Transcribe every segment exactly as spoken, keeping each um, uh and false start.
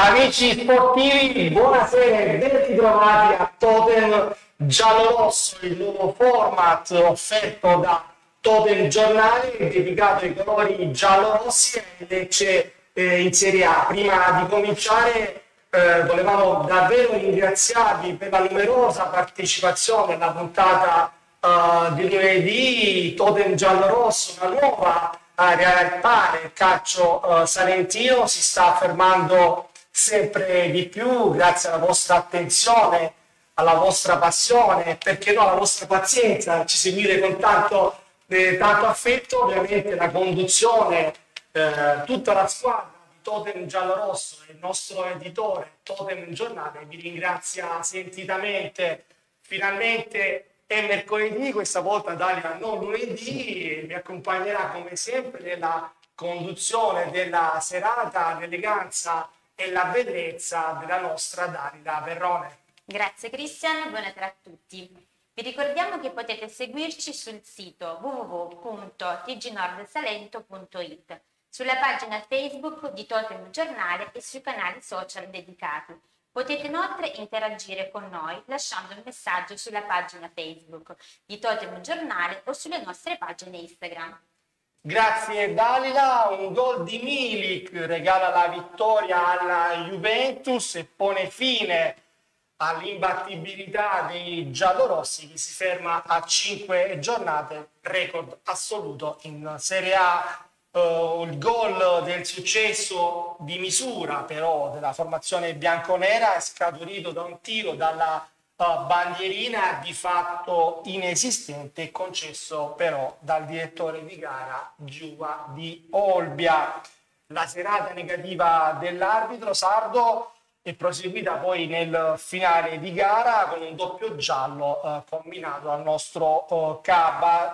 Amici sportivi, buonasera e ben ritrovati a Totem Giallorosso, il nuovo format offerto da Totem Giornale dedicato ai colori giallorossi e Lecce eh, in Serie A. Prima di cominciare eh, volevamo davvero ringraziarvi per la numerosa partecipazione alla puntata eh, di lunedì. Totem Giallorosso, una nuova eh, realtà nel calcio eh, salentino, si sta affermando sempre di più grazie alla vostra attenzione, alla vostra passione e perché no alla vostra pazienza, ci seguite con tanto, eh, tanto affetto. Ovviamente la conduzione, eh, tutta la squadra di Totem Giallorosso e il nostro editore Totem Giornale vi ringrazia sentitamente. Finalmente è mercoledì, questa volta Dalia non lunedì, e mi accompagnerà come sempre nella conduzione della serata, l'eleganza e la bellezza della nostra Dalila Verrone. Grazie Cristian, buonasera a tutti. Vi ricordiamo che potete seguirci sul sito w w w punto t g nord salento punto i t, sulla pagina Facebook di Totem Giornale e sui canali social dedicati. Potete inoltre interagire con noi lasciando un messaggio sulla pagina Facebook di Totem Giornale o sulle nostre pagine Instagram. Grazie Dalila, un gol di Milik regala la vittoria alla Juventus e pone fine all'imbattibilità dei giallorossi che si ferma a cinque giornate, record assoluto in Serie A. Uh, il gol del successo di misura però della formazione bianconera è scaturito da un tiro dalla uh, bandierina di fatto inesistente, concesso però dal direttore di gara Giuva di Olbia. La serata negativa dell'arbitro sardo è proseguita poi nel finale di gara con un doppio giallo uh, combinato al nostro uh, Caba,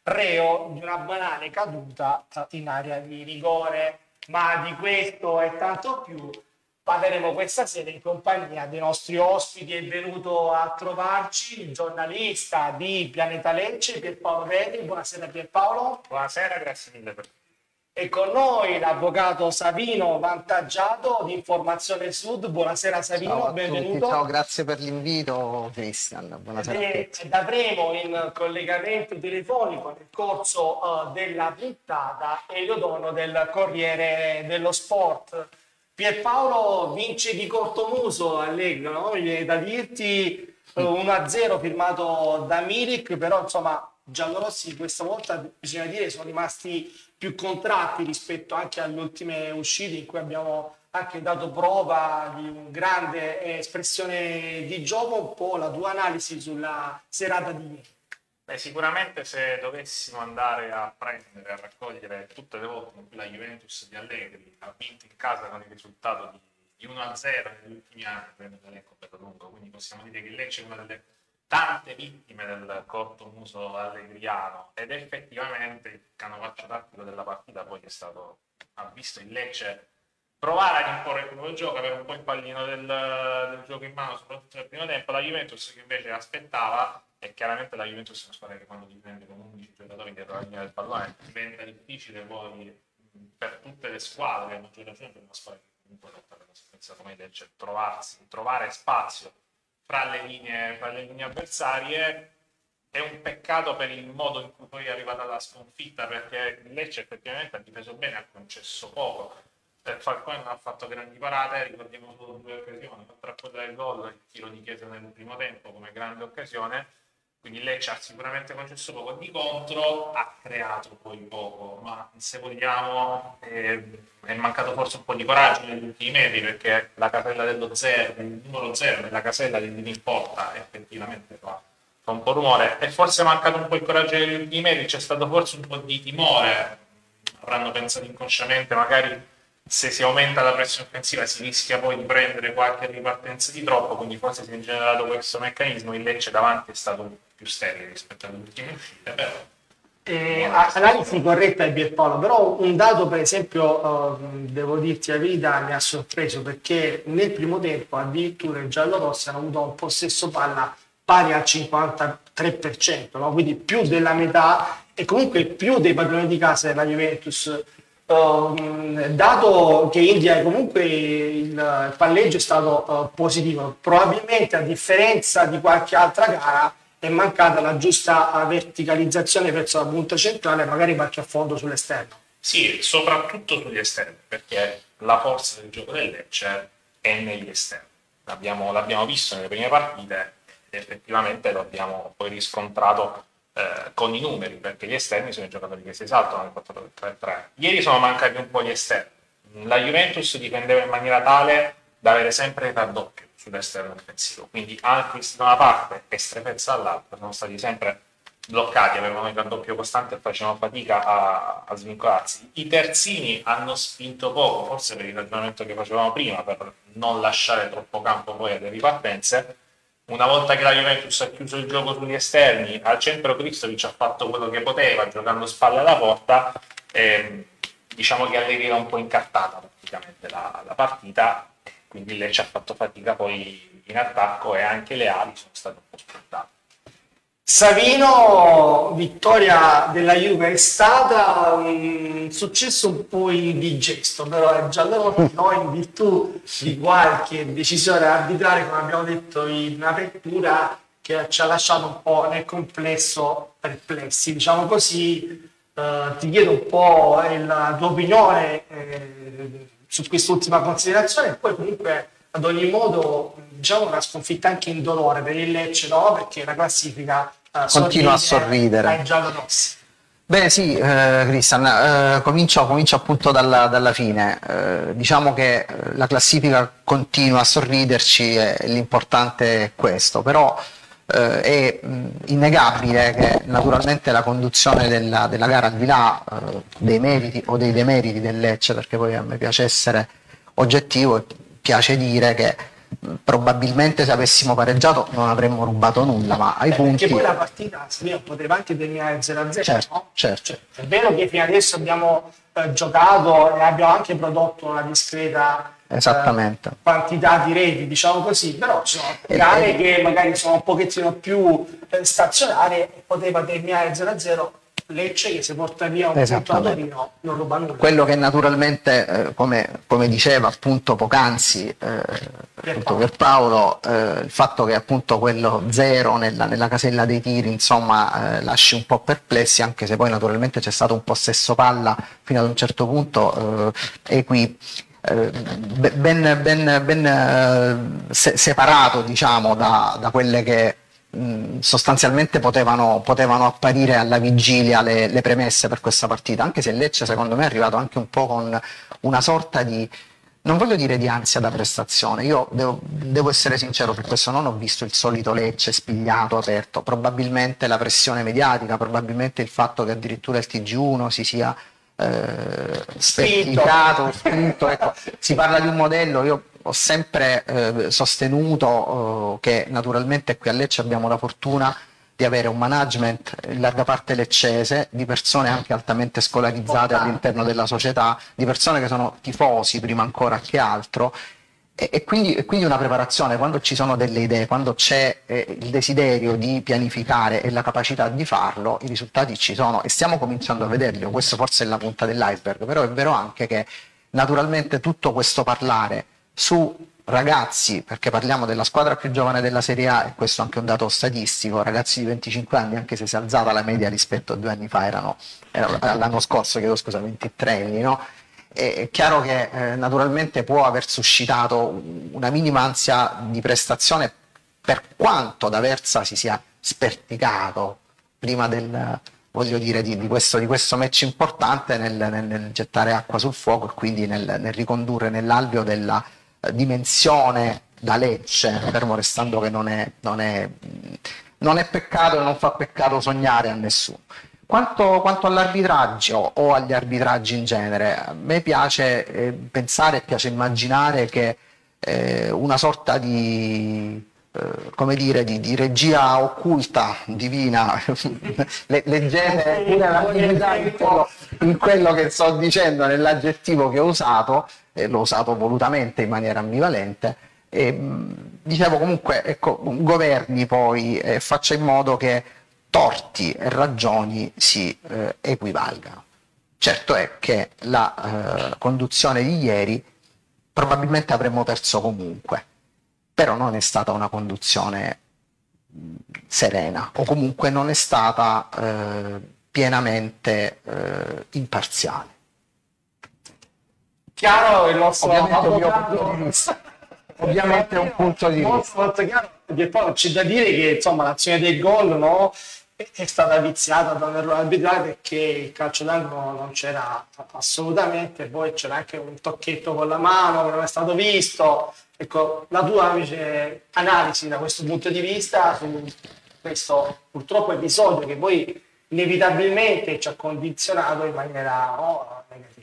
reo di una banale caduta in area di rigore. Ma di questo e tanto più parleremo questa sera in compagnia dei nostri ospiti. È venuto a trovarci il giornalista di Pianeta Lecce, Pierpaolo Vedi. Buonasera Pierpaolo. Buonasera, grazie mille per... E con noi l'avvocato Savino Vantaggiato di Informazione Sud. Buonasera Savino, ciao a benvenuto. Tutti. Ciao, grazie per l'invito Cristian. Buonasera Ed, a tutti. ed avremo in collegamento telefonico nel corso uh, della puntata Elio Dono del Corriere dello Sport. Pierpaolo vince di cortomuso Allegro, no? Mi viene da dirti uh, uno a zero firmato da Milik, però insomma giallorossi questa volta bisogna dire sono rimasti più contratti rispetto anche alle ultime uscite in cui abbiamo anche dato prova di una grande espressione di gioco. Un po' la tua analisi sulla serata di ieri. Beh, sicuramente se dovessimo andare a prendere, a raccogliere tutte le volte in cui la Juventus di Allegri ha vinto in casa con il risultato di, di uno a zero negli ultimi anni, prende l'elenco bello lungo, quindi possiamo dire che Lecce è una delle tante vittime del cortomuso allegriano, ed effettivamente il canovaccio tattico della partita poi è stato, ha visto il Lecce provare ad imporre il proprio gioco, avere un po' il pallino del, del gioco in mano soprattutto nel primo tempo. La Juventus che invece aspettava, e chiaramente la Juventus è una squadra che quando dipende con undici giocatori dietro la linea del pallone diventa difficile poi per tutte le squadre, a maggior ragione per una squadra che comunque lotta per la salvezza come il Lecce, trovarsi, trovare spazio fra le linee, fra le linee avversarie. È un peccato per il modo in cui poi è arrivata la sconfitta, perché il Lecce effettivamente ha difeso bene, ha concesso poco. Falcone non ha fatto grandi parate, ricordiamo solo due occasioni, oltre a quella del gol, il tiro di Chiesa nel primo tempo come grande occasione, quindi il Lecce ha sicuramente concesso poco, di contro ha creato poi poco, ma se vogliamo eh, è mancato forse un po' di coraggio negli ultimi metri, perché la casella dello zero, il numero zero nella casella di in porta effettivamente fa, fa un po' rumore, e forse è mancato un po' il coraggio negli ultimi metri, c'è stato forse un po' di timore, avranno pensato inconsciamente magari se si aumenta la pressione offensiva si rischia poi di prendere qualche ripartenza di troppo, quindi forse si è generato questo meccanismo. Il Lecce davanti è stato più sterile rispetto alle ultime uscite, però Eh, analisi corretta di Pierpaolo, però un dato per esempio eh, devo dirti la verità mi ha sorpreso, perché nel primo tempo addirittura i giallorossi hanno avuto un possesso palla pari al cinquantatré per cento, no? Quindi più della metà, e comunque più dei padroni di casa della Juventus. uh, dato che India comunque il, il palleggio è stato uh, positivo, probabilmente a differenza di qualche altra gara è mancata la giusta verticalizzazione verso la punta centrale, magari qualche affondo sull'esterno. Sì, soprattutto sugli esterni, perché la forza del gioco del Lecce è negli esterni. L'abbiamo, l'abbiamo visto nelle prime partite ed effettivamente lo abbiamo poi riscontrato eh, con i numeri, perché gli esterni sono i giocatori che si esaltano nel quattro tre tre. Ieri sono mancati un po' gli esterni. La Juventus difendeva in maniera tale da avere sempre il raddoppio sull'esterno offensivo, quindi Alquist da una parte e Strefezza dall'altra sono stati sempre bloccati, avevano il raddoppio costante e facevano fatica a, a svincolarsi. I terzini hanno spinto poco, forse per il ragionamento che facevamo prima, per non lasciare troppo campo poi alle ripartenze. Una volta che la Juventus ha chiuso il gioco sugli esterni, al centro Kristovic ha fatto quello che poteva, giocando spalle alla porta, e diciamo che Allegri era un po' incartata praticamente la, la partita, quindi il Lecce ha fatto fatica poi in attacco e anche le ali sono state un po' sfruttate. Savino, vittoria della Juve, è stata un successo un po' indigesto, però è giallorosso, noi in virtù di qualche decisione arbitrale, come abbiamo detto in apertura, che ci ha lasciato un po' nel complesso perplessi, diciamo così. Eh, ti chiedo un po' la tua opinione eh, su quest'ultima considerazione e poi comunque ad ogni modo diciamo una sconfitta anche indolore per il Lecce, no? Perché la classifica uh, continua a sorridere ai giallorossi. Beh sì, eh, Cristian, eh, comincio, comincio appunto dalla, dalla fine. Eh, diciamo che la classifica continua a sorriderci e l'importante è questo, però eh, è mh, innegabile che naturalmente la conduzione della, della gara, al di là eh, dei meriti o dei demeriti del Lecce, perché poi a me piace essere oggettivo, piace dire che mh, probabilmente se avessimo pareggiato non avremmo rubato nulla, ma ai eh, punti... Perché poi la partita poteva anche terminare zero a zero, certo, no? certo. Cioè, è vero che fino adesso abbiamo eh, giocato e abbiamo anche prodotto una discreta Esattamente. Eh, quantità di reti, diciamo così, però ci sono gare e, che magari sono un pochettino più eh, stazionarie e poteva terminare zero a zero. Lecce che se porta via un punto a Torino non ruba nulla. Quello che naturalmente, eh, come, come diceva appunto poc'anzi eh, Pierpaolo, eh, il fatto che appunto quello zero nella, nella casella dei tiri insomma eh, lasci un po' perplessi, anche se poi naturalmente c'è stato un possesso palla fino ad un certo punto eh, equi, eh, ben, ben, ben eh, se, separato diciamo da, da quelle che sostanzialmente potevano, potevano apparire alla vigilia le, le premesse per questa partita, anche se Lecce secondo me è arrivato anche un po' con una sorta di, non voglio dire di ansia da prestazione, io devo, devo essere sincero su questo, non ho visto il solito Lecce spigliato, aperto, probabilmente la pressione mediatica, probabilmente il fatto che addirittura il T G uno si sia eh, specchicato, spinto, ecco, si parla di un modello, io ho sempre eh, sostenuto eh, che naturalmente qui a Lecce abbiamo la fortuna di avere un management in larga parte leccese, di persone anche altamente scolarizzate all'interno della società, di persone che sono tifosi prima ancora che altro, e, e, quindi, e quindi una preparazione, quando ci sono delle idee, quando c'è eh, il desiderio di pianificare e la capacità di farlo, i risultati ci sono e stiamo cominciando a vederli. Questo forse è la punta dell'iceberg, però è vero anche che naturalmente tutto questo parlare su ragazzi, perché parliamo della squadra più giovane della Serie A e questo è anche un dato statistico, ragazzi di venticinque anni, anche se si è alzata la media rispetto a due anni fa, erano, erano l'anno scorso, chiedo scusa, ventitré anni, no? È chiaro che eh, naturalmente può aver suscitato una minima ansia di prestazione per quanto D'Aversa si sia sperticato prima del, voglio dire, di, di, questo, di questo match importante nel, nel, nel gettare acqua sul fuoco e quindi nel, nel ricondurre nell'alveo della dimensione da Lecce, fermo restando che non è, non è, non è peccato e non fa peccato sognare a nessuno. Quanto, quanto all'arbitraggio o agli arbitraggi in genere, a me piace eh, pensare, piace immaginare che eh, una sorta di, eh, come dire, di, di regia occulta, divina, le, leggete pure l'ambiguità in quello, in quello che sto dicendo, nell'aggettivo che ho usato, eh, l'ho usato volutamente in maniera ambivalente, e, mh, dicevo comunque, ecco, governi poi e eh, faccia in modo che torti e ragioni si eh, equivalgano. Certo è che la eh, conduzione di ieri probabilmente avremmo perso comunque, però non è stata una conduzione serena, o comunque non è stata eh, pienamente eh, imparziale. Chiaro il nostro Ovviamente, un mio avvocato. punto di vista. Ovviamente è un punto di molto, vista. molto chiaro, perché poi c'è da dire che insomma l'azione del gol, no, è, è stata viziata da un errore arbitrale, perché il calcio d'angolo non c'era assolutamente, poi c'era anche un tocchetto con la mano che non è stato visto. Ecco, la tua invece analisi da questo punto di vista su questo purtroppo episodio che poi inevitabilmente ci ha condizionato in maniera, no, negativa.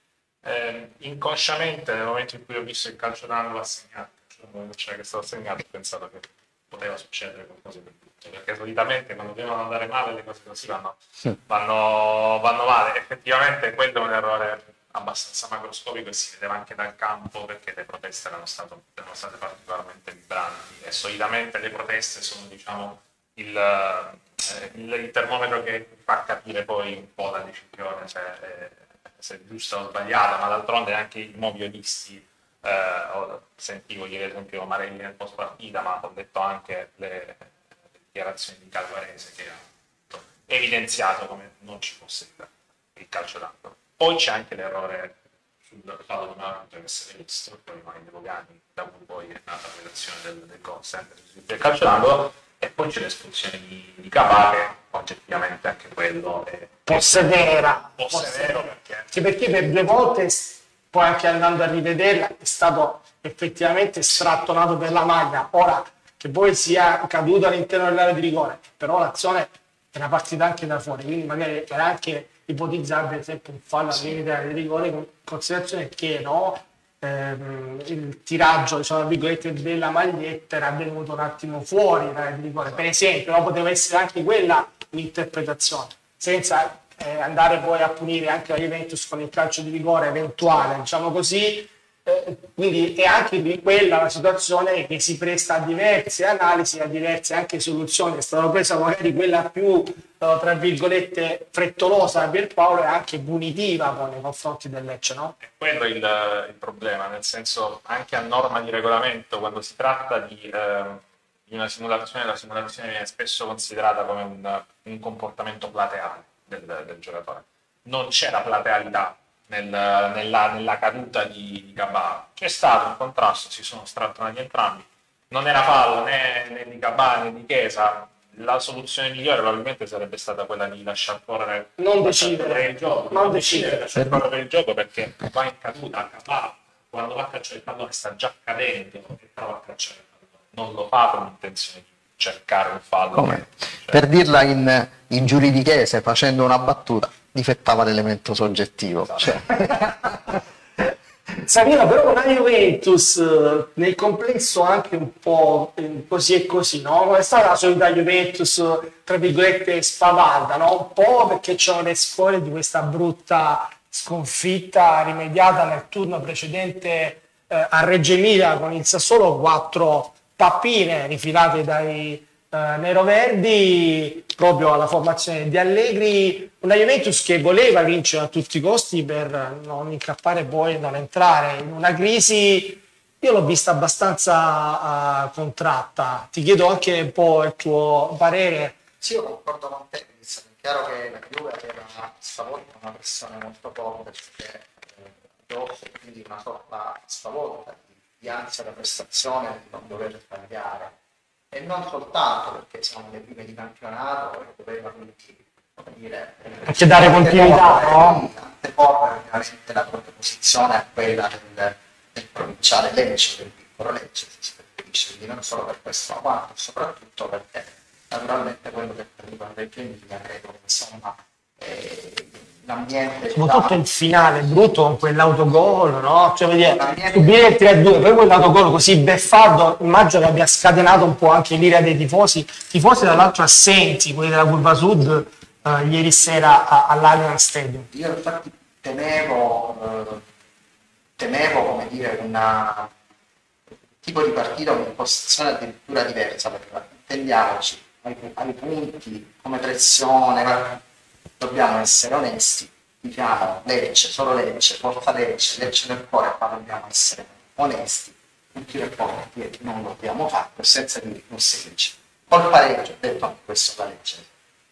Eh, inconsciamente, nel momento in cui ho visto il calcio d'angolo assegnato, cioè che è stato assegnato, ho pensato che poteva succedere qualcosa di brutto, perché solitamente quando devono andare male le cose così vanno, Sì. vanno, vanno male. Effettivamente quello è un errore abbastanza macroscopico e si vedeva anche dal campo, perché le proteste erano, stato, erano state particolarmente vibranti e solitamente le proteste sono, diciamo, il, eh, il, il termometro che fa capire poi un po' la decisione se è, se è giusta o sbagliata, ma d'altronde anche i moviolisti, eh, sentivo ieri ad esempio Marelli nel post partita, ma ho letto anche le, le dichiarazioni di Calvarese che ha evidenziato come non ci fosse il, il calcio d'angolo. Poi c'è anche l'errore sul fallo di Marco che deve essere visto, poi Mario Logani, da cui poi è nata la redazione del, del gol sempre del calcio d'angolo, e poi c'è l'espulsione di, di Cabà, che oggettivamente anche quello è Un po' severa, un po' severo, perché Sì, perché per due volte, poi anche andando a rivederla, è stato effettivamente strattonato per la maglia. Ora che poi sia caduto all'interno dell'area di rigore, però l'azione era partita anche da fuori, quindi magari era anche ipotizzabile, ad esempio, un fallo al limite dell'area di rigore, con considerazione che no, ehm, il tiraggio, diciamo, tra virgolette, della maglietta era avvenuto un attimo fuori dall'area di rigore, per esempio, no? Poteva essere anche quella un'interpretazione, senza eh, andare poi a punire anche la Juventus con il calcio di rigore eventuale, diciamo così. Eh, quindi è anche di quella una situazione che si presta a diverse analisi, a diverse anche soluzioni. È stata presa magari quella più, eh, tra virgolette, frettolosa da Pierpaolo e anche punitiva poi nei confronti del Lecce, no? è quello il, il problema, nel senso, anche a norma di regolamento, quando si tratta di, eh, di una simulazione, la simulazione viene spesso considerata come un, un comportamento plateale del, del giocatore. Non c'è la platealità Nel, nella, nella caduta di, di Cabà. C'è stato un contrasto, si sono strattonati entrambi, non era fallo né, né di Cabà né di Chiesa. La soluzione migliore probabilmente sarebbe stata quella di lasciar correre, Non lasciar decidere. correre il gioco, Non non decidere. lasciar correre il gioco, perché va in caduta Cabà, quando va a cacciare il pallone sta già cadendo e prova a cacciare il pallone, non lo fa con l'intenzione di cercare un fallo. Come? Cioè, Per dirla in, in giuridichese, facendo una battuta, difettava l'elemento soggettivo. Cioè, Savino, però una Juventus eh, nel complesso anche un po' eh, così e così, no? Non è stata la solita Juventus, tra virgolette, spavalda, no? Un po' perché c'erano le scuole di questa brutta sconfitta rimediata nel turno precedente eh, a Reggio Emilia con il Sassuolo, quattro pappine rifilate dai eh, neroverdi proprio alla formazione di Allegri. Una Juventus che voleva vincere a tutti i costi per non incappare poi, non entrare in una crisi. Io l'ho vista abbastanza uh, contratta. Ti chiedo anche un po' il tuo parere. sì, io concordo con te, è chiaro che la Juve aveva stavolta una pressione molto forte, perché addosso, quindi una sorta stavolta di, di ansia da prestazione, di non dover sbagliare, e non soltanto perché siamo nelle prime di campionato e doveva quindi, come dire, Anche dare continuità, no? anteporre veramente la propria posizione a quella del, del provinciale Lecce, del piccolo Lecce, si preferisce, quindi non solo per questo, ma quanto soprattutto perché naturalmente quello che arriva dai primi, credo che insomma eh, l'ambiente, Soprattutto il finale brutto con quell'autogol, no? Cioè, vedi, L'ambiente- subire il tre a due, poi quell'autogol così beffardo, immagino che abbia scatenato un po' anche l'ira dei tifosi, tifosi tra l'altro assenti, quelli della curva sud, eh, ieri sera a- all'Allianz Stadium. io infatti temevo, eh, temevo come dire una tipo di partita, un'impostazione addirittura diversa, perché intendiamoci, ai, ai punti come pressione, ma dobbiamo essere onesti, diciamo Lecce, solo Lecce, Forza Lecce, Lecce nel cuore, ma dobbiamo essere onesti, tutti i rapporti non lo dobbiamo fare, senza dire non si legge. Col pareggio, ho detto anche questo da Lecce,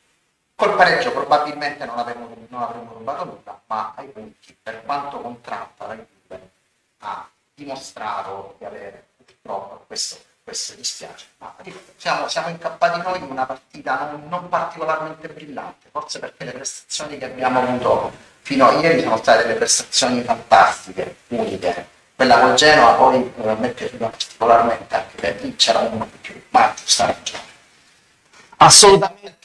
col pareggio probabilmente non avremmo, non avremmo rubato nulla, ma ai punti, per quanto contratta la Juve, ha dimostrato di avere purtroppo questo, questo dispiace, ma siamo, siamo incappati noi in una partita non, non particolarmente brillante, forse perché le prestazioni che abbiamo avuto fino a ieri sono state delle prestazioni fantastiche, uniche. Quella col Genoa poi eh, a me è piaciuta particolarmente anche perché lì c'era uno di più, ma giusta ragione. Assolutamente,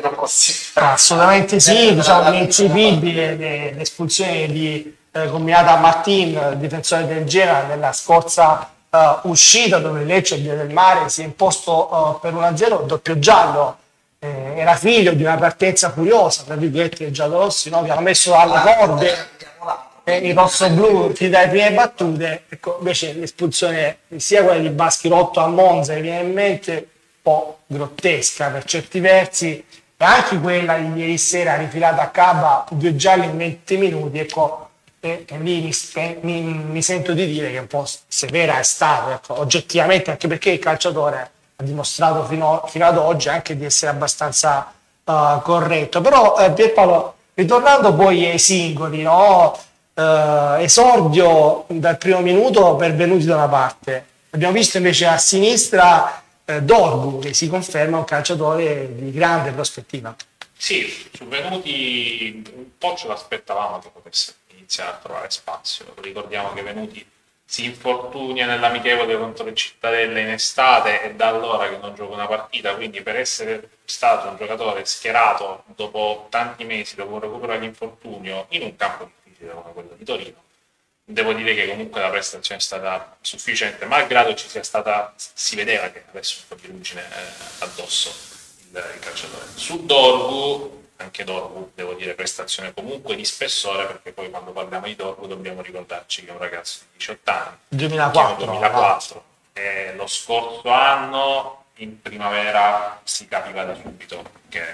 assolutamente sì, diciamo l'incipibile l'espulsione di eh, combinata a Martin, difensore del Genoa, nella scorsa uh, uscita dove Lecce, Via del Mare, si è imposto uh, per uno a zero, doppio giallo, eh, era figlio di una partenza furiosa, tra virgolette, dei giallorossi, no? Che hanno messo alle corde eh, il rosso-blu fin dalle prime battute. Ecco, invece l'espulsione sia quella di Baschirotto a Monza, che viene in mente, po' grottesca per certi versi, e anche quella di ieri sera rifilata a Caba, due gialli in venti minuti, ecco, e, e lì mi, mi, mi sento di dire che un po' severa è stata, ecco, oggettivamente, anche perché il calciatore ha dimostrato fino, fino ad oggi anche di essere abbastanza uh, corretto. Però eh, Pierpaolo, ritornando poi ai singoli, no? uh, esordio dal primo minuto pervenuti da una parte, abbiamo visto invece a sinistra Eh, Dorgu, che si conferma un calciatore di grande prospettiva. Sì, su Venuti un po' ce l'aspettavamo che potesse iniziare a trovare spazio. Ricordiamo che Venuti si infortunia nell'amichevole contro il Cittadella in estate e da allora che non gioca una partita, quindi per essere stato un giocatore schierato dopo tanti mesi, dopo un recupero all'infortunio, in un campo difficile come quello di Torino, devo dire che comunque la prestazione è stata sufficiente, malgrado ci sia stata, si vedeva che avesse un po' di ruggine eh, addosso il, il calciatore. Su Dorgu, anche Dorgu, devo dire, prestazione comunque di spessore, perché poi quando parliamo di Dorgu dobbiamo ricordarci che è un ragazzo di diciotto anni, duemilaquattro, duemilaquattro e lo scorso anno in primavera si capiva da subito che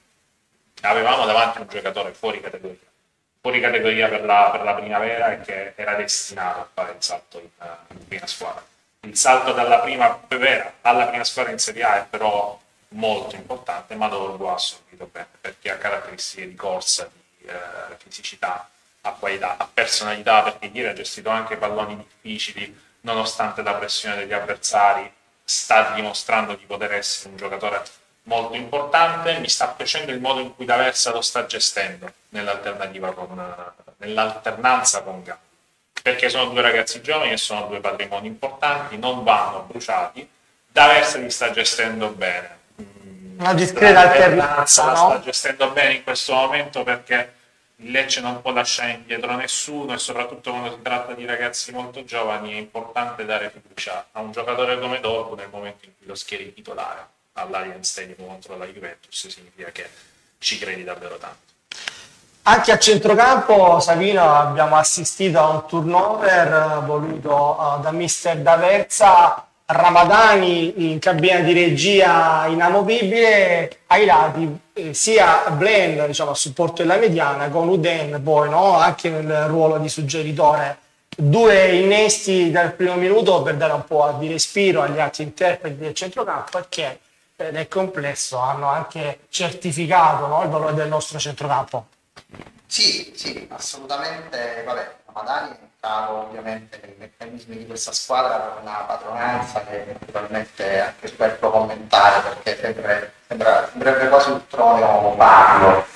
avevamo davanti un giocatore fuori categoria. fuori categoria per la, per la primavera e che era destinato a fare il salto in, in prima squadra. Il salto dalla prima primavera alla prima squadra in Serie A è però molto importante, ma Dorgu ha assorbito bene, perché ha caratteristiche di corsa, di eh, fisicità, ha qualità, ha personalità, perché ieri ha gestito anche palloni difficili, nonostante la pressione degli avversari, sta dimostrando di poter essere un giocatore molto importante. Mi sta piacendo il modo in cui D'Aversa lo sta gestendo nell'alternativa con nell'alternanza con Gatti, perché sono due ragazzi giovani e sono due patrimoni importanti, non vanno bruciati. D'Aversa li sta gestendo bene, una discreta alternanza, la no? sta gestendo bene in questo momento, perché il Lecce non può lasciare indietro nessuno e soprattutto quando si tratta di ragazzi molto giovani è importante dare fiducia a un giocatore come Dorgu nel momento in cui lo schieri titolare all'Allianz Stadium contro la Juventus. Significa che ci credi davvero tanto. Anche a centrocampo, Savino, abbiamo assistito a un turnover voluto uh, da mister D'Aversa. Ramadani in cabina di regia inamovibile, ai lati eh, sia Blend, diciamo, a supporto della mediana, con Uden poi, no? Anche nel ruolo di suggeritore. Due innesti dal primo minuto per dare un po' di respiro agli altri interpreti del centrocampo, perché eh, nel complesso hanno anche certificato, no, il valore del nostro centrocampo. Sì, sì, assolutamente. Vabbè, Ramadani è entrato ovviamente nei meccanismi di questa squadra per una padronanza che naturalmente è anche superfluo commentare, perché sembra, sembra, sembrerebbe quasi un trono vario.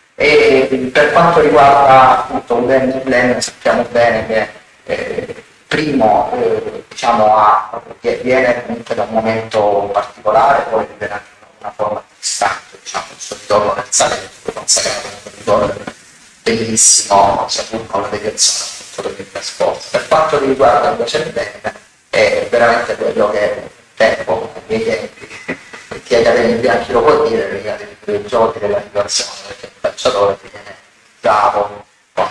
E per quanto riguarda appunto Uden e Blend, sappiamo bene che eh, primo eh, diciamo ha, viene comunque da un momento particolare, poi viene anche una forma distante, diciamo, il suo ritorno nel Salento, consacrato un ritorno bellissimo, seppur con la deviazione del trasporto. Per quanto riguarda invece il bene, è veramente quello che il tempo, i miei tempi, e chi ha i capelli bianchi lo può dire, perché ha dei giochi della situazione, perché il calciatore viene dato con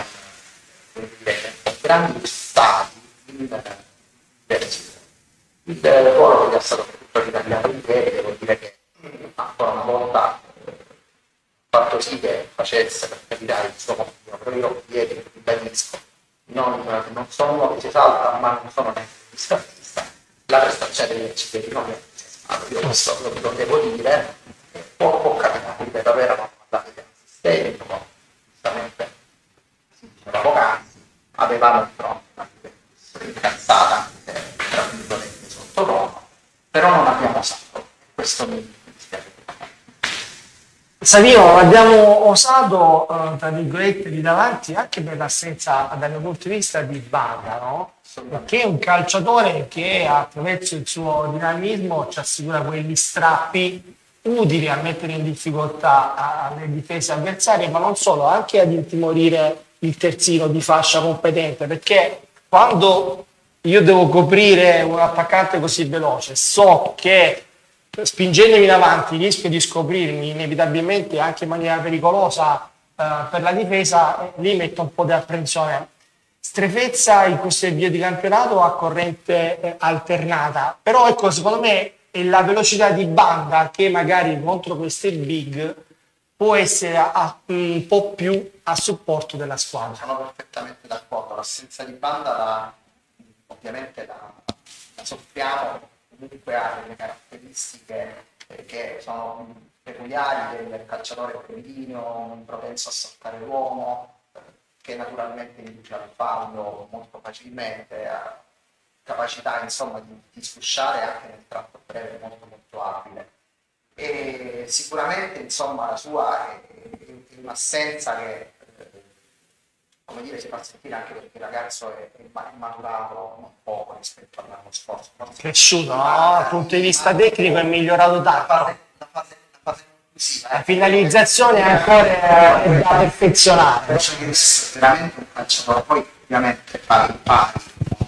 grandi stati in versione. Il ruolo che gli è stato ritagliato in ieri, devo dire che ancora una volta fatto sì che facesse, per capire il suo compito proprio io ieri ribadisco, non, non sono uno che si salta, ma non sono neanche un statista, la prestazione degli eccezionali non è io questo lo, lo devo dire, può, può capitare, ripeto, avevano mandato di sistemi, come giustamente si diceva poc'anzi, avevamo il fronte una incazzata, tra virgolette, sotto Roma, però non abbiamo usato, questo mi dispiace. Savino, abbiamo osato, eh, tra virgolette, di davanti anche per l'assenza, dal mio punto di vista, di Banda, no? Perché è un calciatore che attraverso il suo dinamismo ci assicura quegli strappi utili a mettere in difficoltà le difese avversarie, ma non solo, anche ad intimorire il terzino di fascia competente, perché quando io devo coprire un attaccante così veloce, so che spingendomi in avanti rischio di scoprirmi inevitabilmente anche in maniera pericolosa eh, per la difesa, eh, lì metto un po' di apprensione. Strefezza in questo avvio di campionato a corrente eh, alternata, però ecco, secondo me è la velocità di Banda che magari contro queste big può essere a, a, un po' più a supporto della squadra. Sono perfettamente d'accordo, l'assenza di Banda la, ovviamente la, la soffriamo, comunque ha delle caratteristiche eh, che sono peculiari del calciatore prolimineo, propenso a saltare l'uomo, che naturalmente induce al fallo molto facilmente, ha capacità insomma di, di sfusciare anche nel tratto breve molto molto abile. E sicuramente insomma la sua è, è un'assenza che eh, come dire si fa sentire anche perché il ragazzo è, è maturato non poco rispetto all'anno scorso. Cresciuto, no? Dal punto di vista tecnico è migliorato tanto. La fase, la fase, la fase La finalizzazione è ancora è da perfezionare. Penso che sia veramente un calciatore, poi ovviamente pari pari,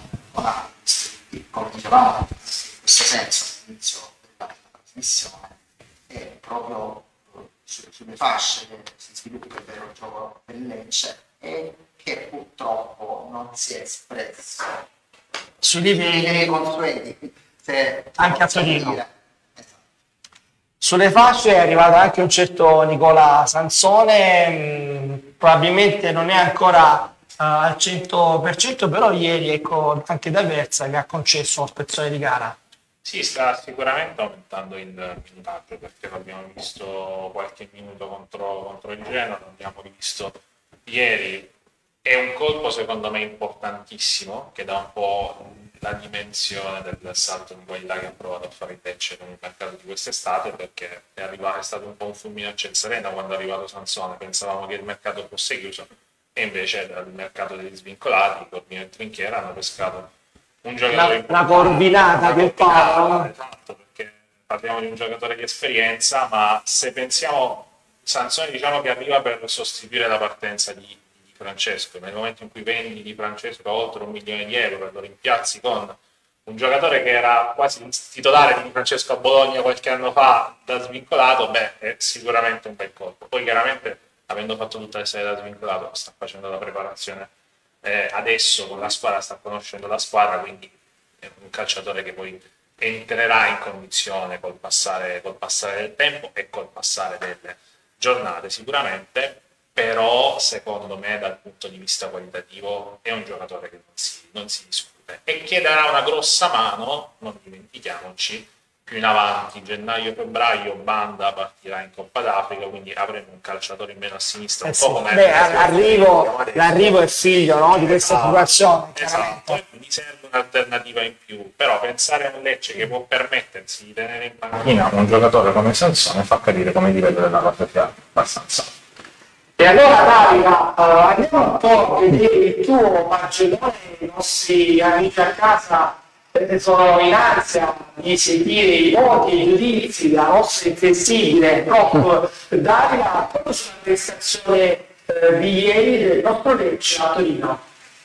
come dicevamo, in questo senso all'inizio della trasmissione, è proprio sulle fasce che si sviluppa il vero gioco del Lecce e che purtroppo non si è espresso sui livelli consueti, anche a Torino. Sulle fasce è arrivato anche un certo Nicola Sansone, mh, probabilmente non è ancora uh, al cento per cento, però ieri ecco anche da Versa che ha concesso uno spezzone di gara. Sì, sta sicuramente aumentando il minutaggio perché l'abbiamo visto qualche minuto contro, contro il Genoa, l'abbiamo visto ieri. È un colpo secondo me importantissimo che dà un po' la dimensione del salto di qualità che ha provato a fare il Lecce con il mercato di quest'estate, perché è, arrivato, è stato un po' un fulmine a ciel sereno quando è arrivato Sansone. Pensavamo che il mercato fosse chiuso e invece dal mercato degli svincolati, Corbino e Trinchiera hanno pescato un giocatore una coordinata che parla. Esatto, perché parliamo di un giocatore di esperienza, ma se pensiamo Sansone diciamo che arriva per sostituire la partenza di Francesco, nel momento in cui vendi di Francesco oltre un milione di euro e lo rimpiazzi con un giocatore che era quasi titolare di Francesco a Bologna qualche anno fa da svincolato, beh, è sicuramente un bel colpo. Poi chiaramente, avendo fatto tutta la serie da svincolato, sta facendo la preparazione eh, adesso con la squadra, sta conoscendo la squadra, quindi è un calciatore che poi entrerà in condizione col passare, col passare del tempo e col passare delle giornate sicuramente. Però secondo me dal punto di vista qualitativo è un giocatore che non si, non si discute e che darà una grossa mano, non dimentichiamoci, più in avanti, gennaio-febbraio Banda partirà in Coppa d'Africa, quindi avremo un calciatore in meno a sinistra, un eh po' sì. come... Beh, l'arrivo, l'arrivo è figlio, no, di questa esatto, situazione. esatto, e quindi serve un'alternativa in più, però pensare a un Lecce che può permettersi di tenere in panchina un giocatore come Sansone fa capire come livello della partita abbastanza. E allora Davida, uh, andiamo un po' a vedere il tuo Macedone, i nostri amici a casa eh, sono in ansia di sentire i voti, i giudizi, la nostra inflessibile prof Davida, proprio sulla prestazione eh, di ieri del nostro Lecce a Torino.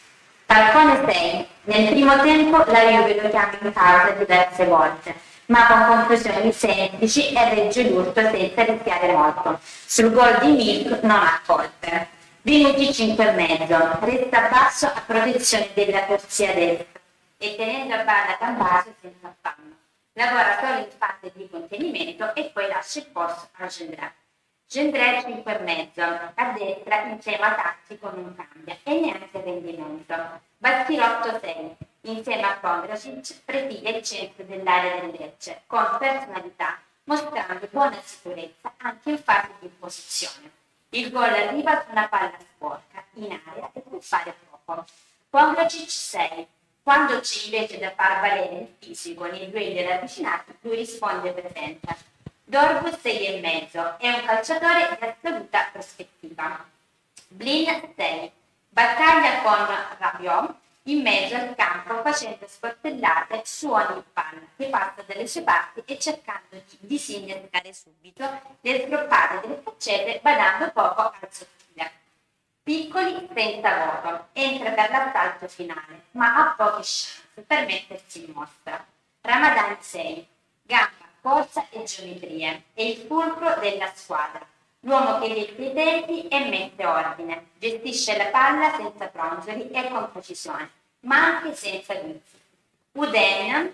Falcone sei. Nel primo tempo la Juve lo chiama in casa diverse volte, ma con conclusioni semplici e regge l'urto senza rischiare molto. Sul gol di Milk non ha colpe. Minuti cinque e mezzo, resta basso a protezione della corsia destra e tenendo a bada Cambaso senza affanno. Lavora solo in fase di contenimento e poi lascia il posto a Gendrà. Gendré cinque e mezzo, a destra insieme a Tattico non cambia e neanche rendimento. Baschirotto sei, insieme a Pongracic presidia il centro dell'area del Lecce, con personalità, mostrando buona sicurezza anche in fase di opposizione. Il gol arriva su una palla sporca, in area e può fare poco. Pongracic sei, quando c'è invece da far valere il fisico nei duelli ravvicinati, lui risponde presente. Dorgu sei e mezzo, è un calciatore di assoluta prospettiva. Blin sei, battaglia con Rabiot in mezzo al campo facendo sportellate, suoni in palla che passa dalle sue parti e cercando di disinnescare subito le sgroppate delle faccende badando poco al sottile. Piccoli senza voto, entra per l'assalto finale, ma ha poche chance per mettersi in mostra. Ramadan sei, gamba, forza e geometrie, è il fulcro della squadra, l'uomo che detta i tempi e mette ordine, gestisce la palla senza fronzoli e con precisione, ma anche senza guizzi. Uden,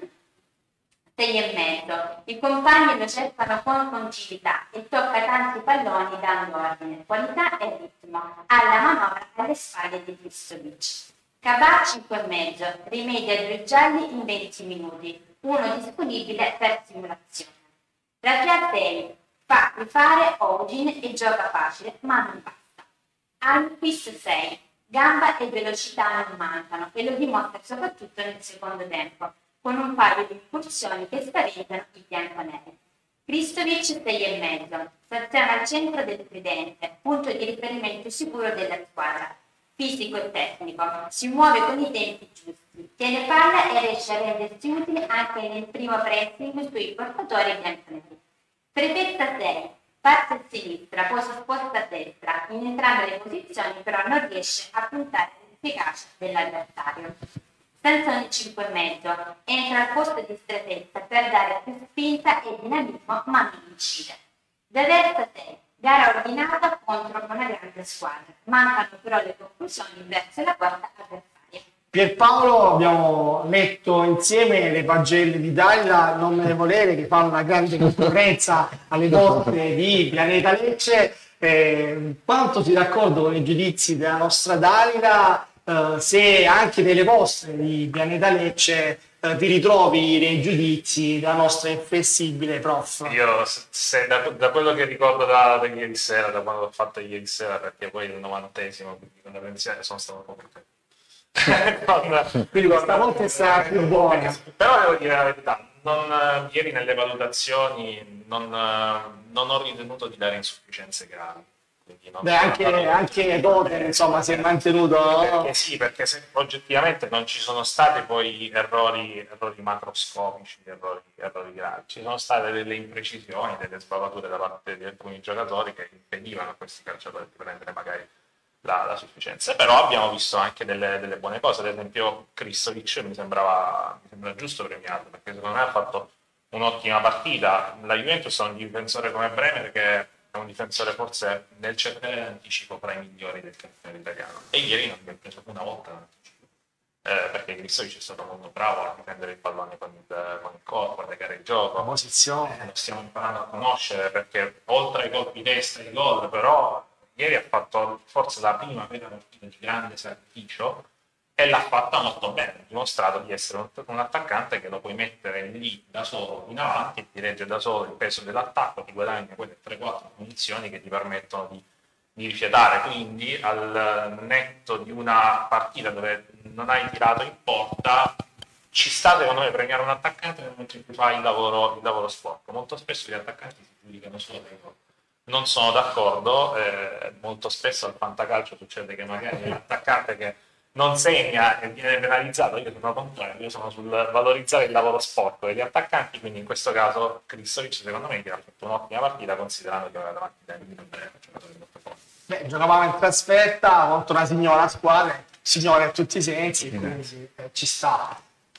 sei e mezzo, i compagni lo cercano con continuità e tocca tanti palloni dando ordine, qualità e ritmo, alla manovra alle spalle di Kristovic. Cabà cinque e mezzo, rimedia due gialli in venti minuti, uno disponibile per simulazione. Rafia sei, fa rifare Ogin e gioca facile, ma non basta. Alquist sei, gamba e velocità non mancano e lo dimostra soprattutto nel secondo tempo, con un paio di incursioni che spaventano i bianconeri. Kristovic sei e mezzo, staziona al centro del tridente, punto di riferimento sicuro della squadra. Fisico e tecnico, si muove con i tempi giusti, tiene palla e riesce a rendersi utile anche nel primo pressing sui portatori bianconeri. Prefetta sei, parte a sinistra, poi sposta a destra, in entrambe le posizioni però non riesce a puntare l'efficacia dell'avversario. Sansone cinque e mezzo, entra al posto di strettezza per dare più spinta e dinamismo ma non incide. D'Aversa sei, gara ordinata contro una grande squadra. Mancano però le conclusioni verso la porta avversaria. Pierpaolo, abbiamo letto insieme le pagelle di Dalila, non me ne volere, che fanno una grande concorrenza alle vostre di Pianeta Lecce. Eh, quanto si d'accordo con i giudizi della nostra Dalila, eh, se anche delle vostre di Pianeta Lecce eh, ti ritrovi nei giudizi della nostra inflessibile prof? Io, se, da, da quello che ricordo da, da ieri sera, da quando l'ho fatto ieri sera, perché poi il novantesimo, quindi con la pensione, sono stato un po' contento. con, Quindi questa volta è stata più buona. Perché, però devo dire la verità, non, ieri nelle valutazioni non, non ho ritenuto di dare insufficienze gravi. Non Beh, anche, anche Totem, insomma, si è mantenuto. Perché sì, perché se oggettivamente non ci sono stati poi errori, errori macroscopici, errori, errori gravi, ci sono state delle imprecisioni, delle sbavature da parte di alcuni giocatori che impedivano a questi calciatori di prendere magari la, la sufficienza. Però abbiamo visto anche delle, delle buone cose, ad esempio Kristovic mi sembrava mi sembra giusto premiarlo, perché secondo me ha fatto un'ottima partita. La Juventus ha un difensore come Bremer che è un difensore forse nel cercare l'anticipo fra i migliori del campionato italiano, e ieri non abbiamo preso una volta l'anticipo, eh, perché Kristovic è stato molto bravo a difendere il pallone con il, con il corpo, a legare il gioco, la posizione. Eh, lo stiamo imparando a conoscere, perché oltre ai colpi di testa e ai gol, però ieri ha fatto forse la prima vera partita di grande sacrificio e l'ha fatta molto bene, ha dimostrato di essere un, un attaccante che lo puoi mettere lì da solo in avanti e ti regge da solo il peso dell'attacco, ti guadagna quelle tre quattro munizioni che ti permettono di, di rifiatare. Quindi al netto di una partita dove non hai tirato in porta, ci sta secondo me premiare un attaccante nel momento in cui fa il lavoro, il lavoro sporco. Molto spesso gli attaccanti si giudicano solo dai gol. Non sono d'accordo, eh, molto spesso al fantacalcio succede che magari l'attaccante che non segna e viene penalizzato. Io sono contrario, io sono sul valorizzare il lavoro sporco degli attaccanti, quindi in questo caso Kristovic secondo me ha fatto un'ottima partita, considerando che aveva davanti da giocatori molto forti. Beh, giocavamo in trasferta contro una signora squadra, signore a tutti i sensi, quindi sì, eh, ci sta.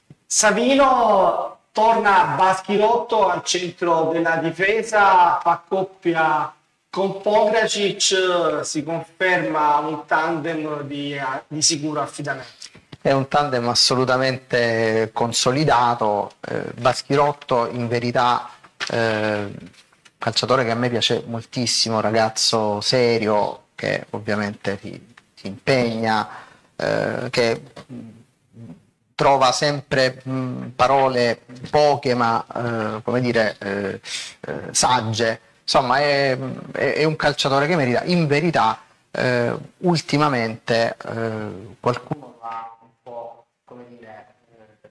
Savino torna Baschirotto al centro della difesa, fa coppia con Pongracic, si conferma un tandem di, di sicuro affidamento. È un tandem assolutamente consolidato. eh, Baschirotto in verità eh, calciatore che a me piace moltissimo, ragazzo serio, che ovviamente si, si impegna, eh, che trova sempre mh, parole poche ma eh, come dire eh, eh, sagge. Insomma è, è, è un calciatore che merita. In verità eh, ultimamente eh, qualcuno ha un po', come dire, eh,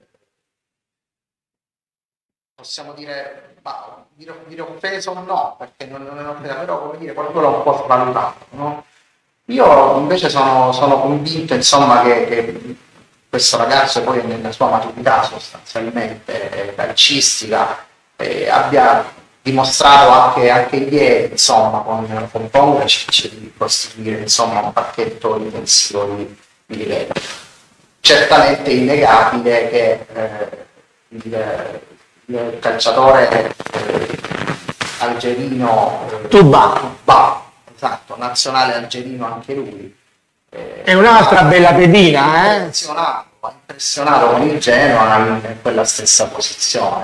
possiamo dire, ma, dire, dire offeso o no, perché non, non è offesa, però come dire, qualcuno l'ha un po' svalutato, no? Io invece sono, sono convinto, insomma, che, che questo ragazzo poi nella sua maturità sostanzialmente eh, calcistica eh, abbia dimostrato anche, anche ieri, insomma, con, con Pongracic di costituire, insomma, un pacchetto difensivo di, di livello. Certamente innegabile che eh, il, il calciatore eh, algerino eh, Tuba. Tuba, esatto, nazionale algerino anche lui. Eh, È un'altra bella pedina, eh? Impressionato, ha impressionato con il Genoa in quella stessa posizione.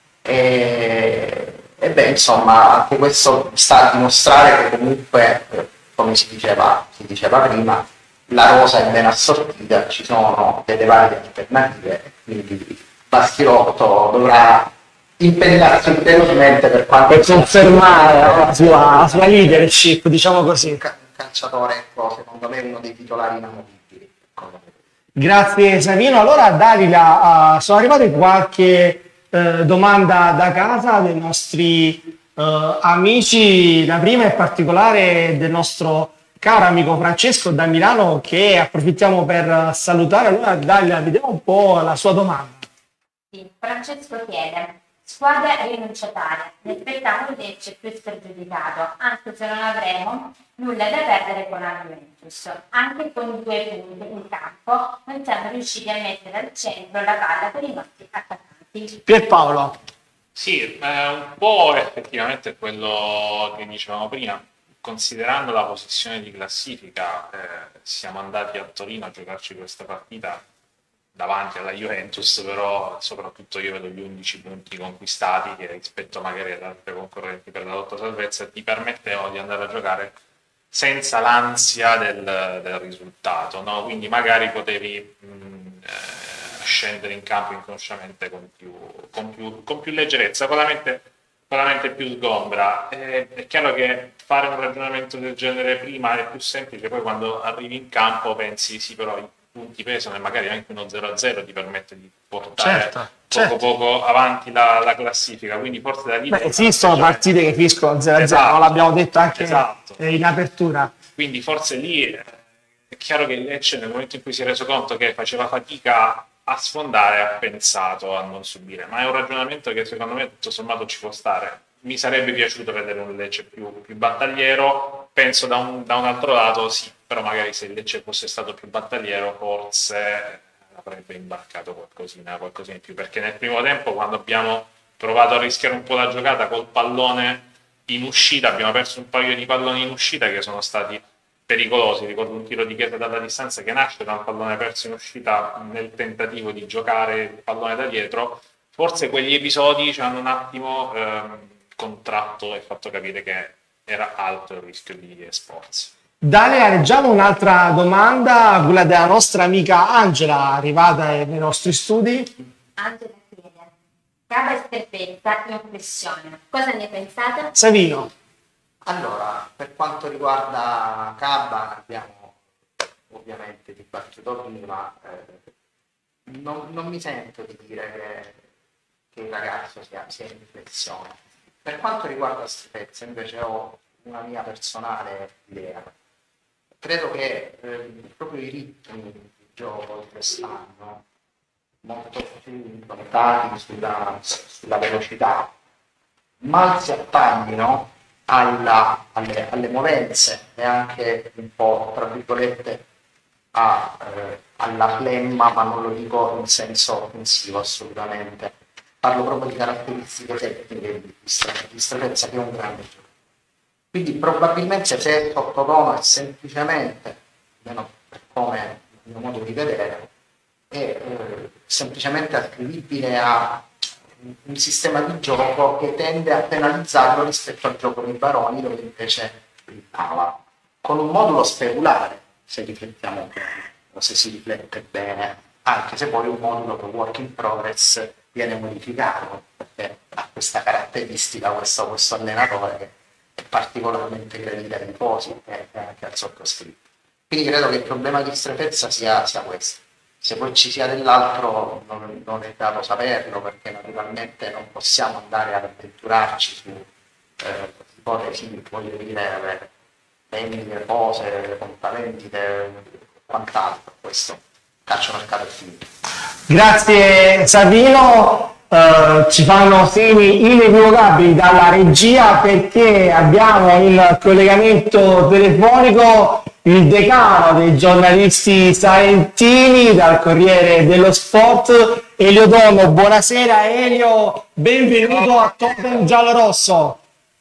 E, e beh, insomma, anche questo sta a dimostrare che comunque, eh, come si diceva, si diceva prima, la rosa è ben assortita, ci sono delle varie alternative, quindi Baschirotto dovrà impegnarsi ulteriormente per quanto Per confermare la sua, la sua leadership, diciamo così. un calciatore, ecco, secondo me uno dei titolari inamovibili. Grazie Savino. Allora Dalila, uh, sono arrivate qualche uh, domanda da casa dei nostri uh, amici. La prima in particolare del nostro caro amico Francesco da Milano, che approfittiamo per salutare. Allora Dalila, vediamo un po' la sua domanda. Sì, Francesco chiede: squadra rinunciataria, ne aspettiamo il Lecce più spregiudicato, anche se non avremo nulla da perdere con la Juventus. Anche con due punti in campo non siamo riusciti a mettere al centro la palla per i nostri attaccanti. Pierpaolo. Sì, eh, un po' effettivamente quello che dicevamo prima. Considerando la posizione di classifica, eh, siamo andati a Torino a giocarci questa partita davanti alla Juventus, però soprattutto io vedo gli undici punti conquistati che rispetto magari ad altre concorrenti per la lotta salvezza ti permettevano di andare a giocare senza l'ansia del, del risultato, no? Quindi magari potevi mh, eh, scendere in campo inconsciamente con più, con più, con più leggerezza, con la mente, con la mente più sgombra. E, è chiaro che fare un ragionamento del genere prima è più semplice, poi quando arrivi in campo pensi sì, però i punti pesano e magari anche uno zero a zero ti permette di portare Certo, poco certo. poco avanti la, la classifica, quindi forse da lì... Beh, esistono partite che finiscono zero a zero, Esatto. l'abbiamo detto anche Esatto. in apertura. Quindi forse lì eh, è chiaro che il Lecce nel momento in cui si è reso conto che faceva fatica a sfondare ha pensato a non subire, ma è un ragionamento che secondo me tutto sommato ci può stare. Mi sarebbe piaciuto vedere un Lecce più, più battagliero, penso da un, da un altro lato sì, però magari se il Lecce fosse stato più battagliero forse avrebbe imbarcato qualcosina, qualcosina in più, perché nel primo tempo quando abbiamo provato a rischiare un po' la giocata col pallone in uscita, abbiamo perso un paio di palloni in uscita che sono stati pericolosi. Ricordo un tiro di Chiesa dalla distanza che nasce da un pallone perso in uscita nel tentativo di giocare il pallone da dietro. Forse quegli episodi ci hanno un attimo ehm, contratto e fatto capire che era alto il rischio di esporsi. Dalila, leggiamo un'altra domanda, quella della nostra amica Angela, arrivata nei nostri studi. Angela chiede: Cava e Sterpezza in flessione, cosa ne pensate? Savino. Allora, per quanto riguarda Cabba, abbiamo ovviamente dibattuto prima, eh, non, non mi sento di dire che, che il ragazzo sia, sia in riflessione. Per quanto riguarda Sterpezza, invece ho una mia personale idea. Credo che eh, proprio i ritmi di gioco di quest'anno, molto più improntati sulla, sulla velocità, mal si attaglino alla, alle, alle movenze e anche un po', tra virgolette, a, eh, alla flemma, ma non lo dico in senso offensivo assolutamente. Parlo proprio di caratteristiche tecniche di Sterpezza, che è un grande gioco. Quindi probabilmente se è sottotono è semplicemente, almeno per come il mio modo di vedere, è eh, semplicemente attribuibile a un sistema di gioco che tende a penalizzarlo rispetto al gioco dei baroni, dove invece brillava. Con un modulo speculare, se riflettiamo bene, o se si riflette bene, anche se poi un modulo che work in progress viene modificato, perché ha questa caratteristica, questo, questo allenatore che è particolarmente gradito ai tifosi e anche al sottoscritto. Quindi credo che il problema di strettezza sia, sia questo. Se poi ci sia dell'altro non, non è dato saperlo, perché naturalmente non possiamo andare ad avventurarci su eh, ipotesi, voglio dire, vendite, cose, compravendite, quant'altro. Questo calcio mercato è finito. Grazie Savino. Uh, ci fanno segni inequivocabili dalla regia, perché abbiamo in collegamento telefonico il decano dei giornalisti salentini dal Corriere dello Sport, Elio Dono. Buonasera Elio, benvenuto a Totem Giallorosso.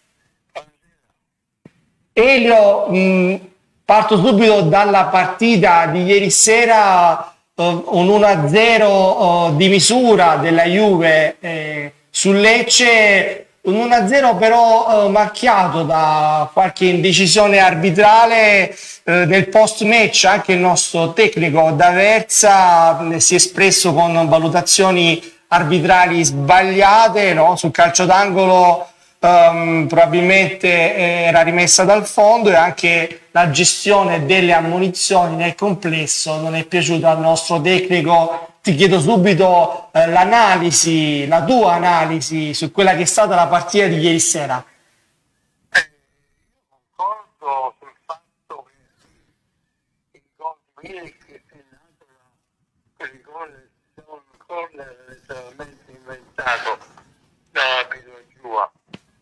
Elio, mh, parto subito dalla partita di ieri sera. Un uno a zero di misura della Juve eh, sul Lecce, un uno a zero però eh, macchiato da qualche indecisione arbitrale. Eh, nel post match anche il nostro tecnico D'Aversa eh, si è espresso con valutazioni arbitrali sbagliate, no? Sul calcio d'angolo Um, probabilmente era rimessa dal fondo, e anche la gestione delle ammonizioni nel complesso non è piaciuta al nostro tecnico. Ti chiedo subito eh, l'analisi, la tua analisi su quella che è stata la partita di ieri sera. Eh, concordo sul fatto che il gol di Milik è nato da quel gol, un corner letteralmente inventato da Pedro Giua.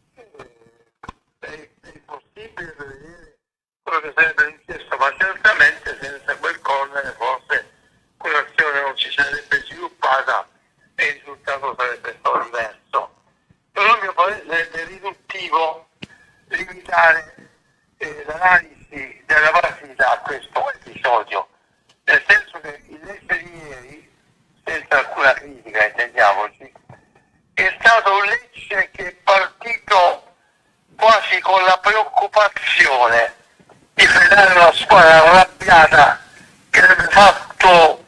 È, è possibile vedere quello che sarebbe richiesto, ma certamente senza quel corner forse quell'azione non si sarebbe sviluppata e il risultato sarebbe stato diverso. Però a mio parere sarebbe riduttivo limitare eh, l'analisi della partita a questo episodio, nel senso che il Lecce di ieri, senza alcuna critica intendiamoci, è stato un Lecce che è partito quasi con la preoccupazione di frenare una squadra arrabbiata che avrebbe fatto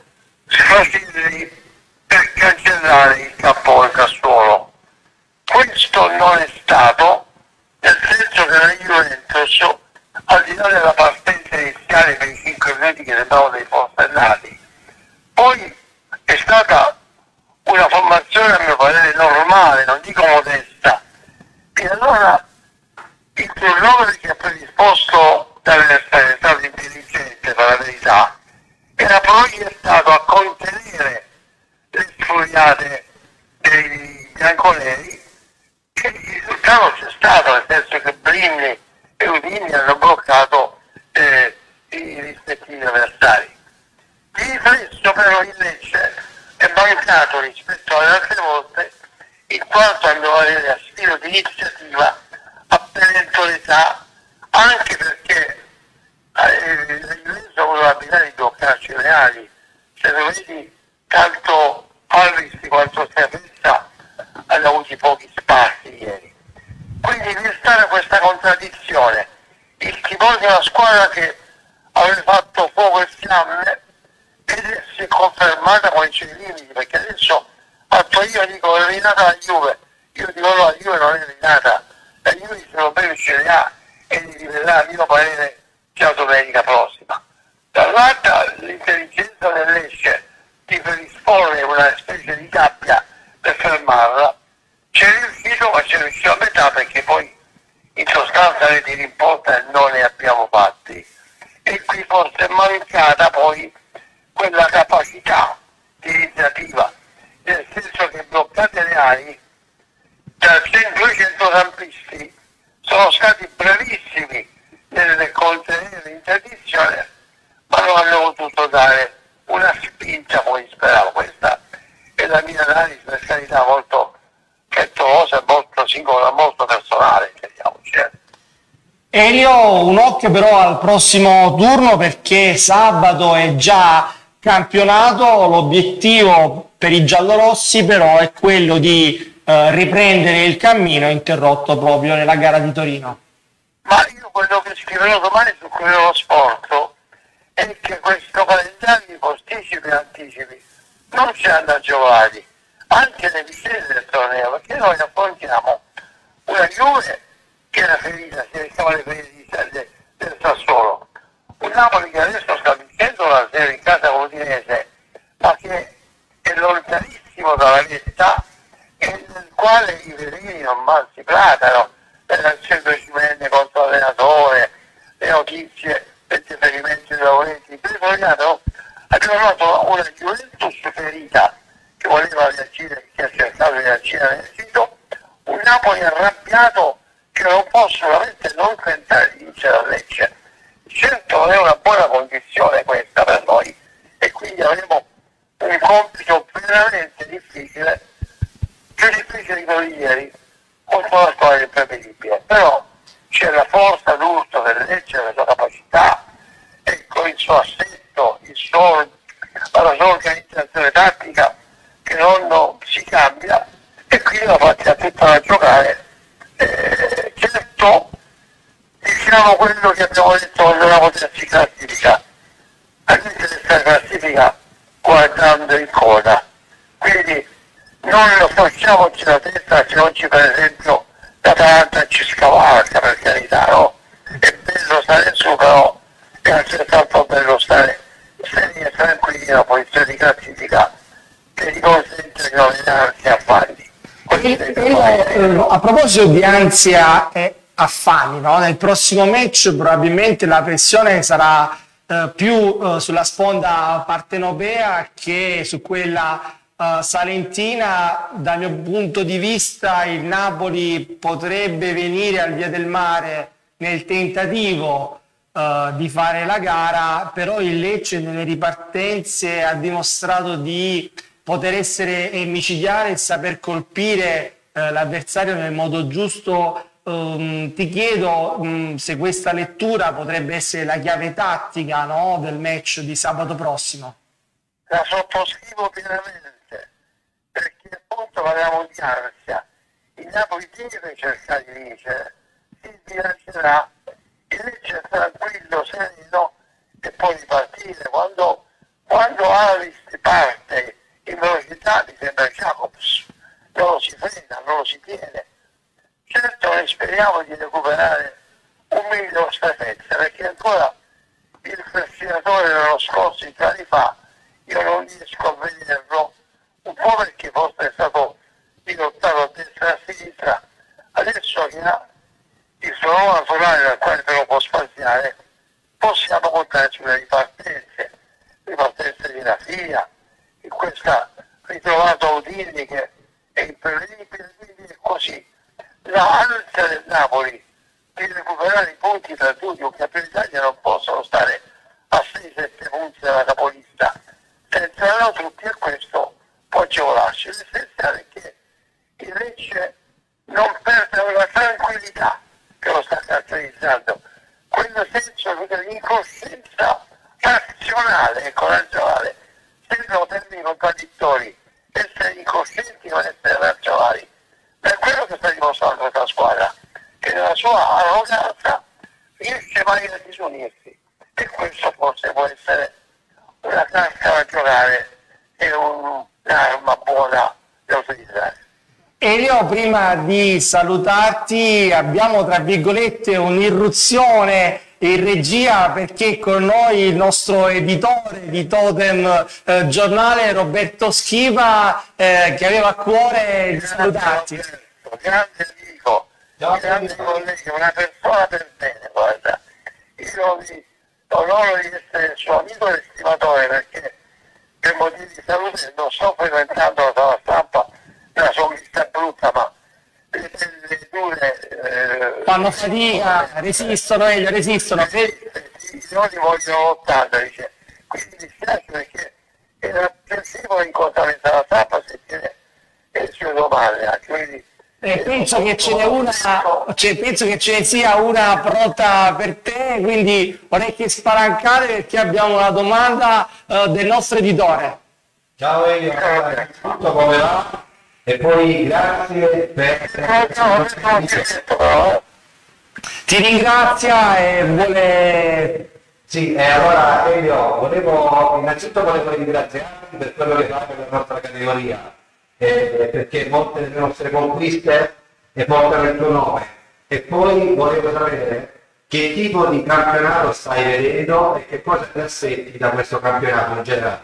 sfasili per cancellare il campo del Sassuolo. Questo non è stato, nel senso che la Juventus, al di là della partenza iniziale per i cinque minuti che sembravano dei forsennati, poi è stata una formazione a mio parere normale, non dico modesta, e allora il turnover che ha predisposto dall'Estero è stato intelligente, per la verità, era proiettato a contenere le sfuriate dei bianconeri, che il risultato c'è stato, nel senso che Brini e Udini hanno bloccato eh, i rispettivi avversari. Di riflesso però il Lecce è mancato rispetto alle altre volte, in quanto a mio parere a stile di iniziativa a perentorietà, anche perché eh, la Juventus ha avuto l'abilità di bloccarci le ali. Se lo vedi, tanto Alvis quanto Schiaffezza hanno avuto pochi spazi ieri. Quindi vi è stata questa contraddizione. Il timore di una squadra che aveva fatto fuoco e fiamme ed si è confermata con i suoi limiti, perché adesso fatto io dico è rinata la Juve, io dico no, la Juve non è rinata, la Juve se non beve ce l'ha e li rivedrà a mio parere già domenica prossima. Dall'altra l'intelligenza del Lecce di predisporre una specie di gabbia per fermarla c'è riuscito, ma c'è riuscito a metà, perché poi in sostanza le tiri in porta non ne abbiamo fatti, e qui forse è mancata poi quella capacità di iniziativa, nel senso che bloccate le ali da duecentocampisti sono stati bravissimi nel contenere l'interdizione, ma non hanno potuto dare una spinta come speravo. Questa è la mia analisi, per carità, molto frettolosa, molto singola, molto personale, intendiamoci. Elio, un occhio però al prossimo turno, perché sabato è già campionato. L'obiettivo per i giallorossi però è quello di eh, riprendere il cammino interrotto proprio nella gara di Torino. Ma io quello che scriverò domani su Corriere dello Sport è che questo calendario di posticipi e anticipi non ci hanno agevolati anche le vicende del torneo, perché noi affrontiamo una Juve che era ferita, si restava le ferite del, del Sassuolo, un Napoli che adesso sta vincendo la serie in casa con l'Udinese, ma che è lontanissimo dalla vetta e nel quale i verini non mal si placano per il centro cimenne contro l'allenatore, le notizie, i riferimenti dei lavoretti. Abbiamo avuto una Juventus ferita che voleva reagire, che ha cercato di reagire nel sito, un Napoli arrabbiato che non può solamente non tentare di vincere a Lecce. Certo non è una buona condizione questa per noi e quindi avremo un compito veramente difficile, più difficile di quello di ieri, contro la squadra imprevedibile. Però c'è la forza d'urto del Lecce, la sua capacità, ecco il suo assetto, il suo, la sua organizzazione tattica che non, non si cambia e quindi la faccia tutta da giocare. Eh, certo, diciamo quello che abbiamo detto quando la potersi classifica, anche se sta classifica guardando in coda, quindi non lo facciamoci la testa se oggi per esempio l'Atalanta ci scavalca, per carità, no? È bello stare su, però è altrettanto bello stare sereni e tranquilli nella posizione di classifica che gli consente di non darsi affanni. Eh, a proposito di ansia e affanni, no? Nel prossimo match probabilmente la pressione sarà eh, più eh, sulla sponda partenopea che su quella eh, salentina. Dal mio punto di vista il Napoli potrebbe venire al Via del Mare nel tentativo eh, di fare la gara, però il Lecce nelle ripartenze ha dimostrato di poter essere micidiale e saper colpire eh, l'avversario nel modo giusto. Um, ti chiedo um, se questa lettura potrebbe essere la chiave tattica, no, del match di sabato prossimo. La sottoscrivo pienamente, perché appunto parliamo di ansia. Il Napoli deve cercare di vincere, si sbilancerà, il Lecce è tranquillo, sereno e poi ripartire. Quando, quando Aris parte in velocità mi sembra Jacobs, non lo si frena, non lo si tiene. Certo noi speriamo di recuperare un minimo stafetta, perché ancora il fascinatore dello scorso in anni fa io non riesco a vederlo, un po' perché forse è stato dirottato a destra e a sinistra, adesso che ha il suo nuovo naturale dal quale però può spaziare, possiamo contare sulle ripartenze, ripartenze di Nafia, in questa ritrovato Udini che è imprevedibile, quindi è così. La ansia del Napoli di recuperare i punti perduti o campioni d'Italia non possono stare a sei sette punti dalla capolista, senza tutti e questo può agevolarci. L'essenziale è che il Lecce non perda una tranquillità che lo sta caratterizzando, quel senso di incoscienza razionale e razionale. Sembrano termini contraddittori, essere incoscienti non essere razionali. Per quello che sta dimostrando questa squadra, che nella sua arroganza riesce mai a disunirsi, e questo forse può essere una carta da giocare e un'arma buona da utilizzare. Elio, prima di salutarti abbiamo tra virgolette un'irruzione in regia, perché con noi il nostro editore di Totem eh, Giornale, Roberto Schiva, eh, che aveva a cuore di salutarti. Roberto, grande amico, grande collega, una persona per bene, guarda. Io vi onoro di essere il suo amico e estimatore, perché per motivi di salute non sto frequentando la sua stampa, la sua vista brutta, ma le, le dure eh, fanno fatica, resistono, Elio, resistono. Io li voglio ottanta, dice. Quindi mi dispiace perché era piacevole incontrare la stampa se tiene il suo domande anche, quindi Eh, penso che ce n'è una, cioè, penso che ce ne sia una pronta per te, quindi orecchie spalancate perché abbiamo una domanda uh, del nostro editore. Ciao Elio, tutto come va? E poi grazie per... Ti ringrazia e vuole... Sì, e allora Elio, volevo, innanzitutto volevo ringraziarti per quello che fai per la nostra categoria, eh, perché molte delle nostre conquiste portano il tuo nome. E poi volevo sapere che tipo di campionato stai vedendo e che cosa ti aspetti da questo campionato in generale.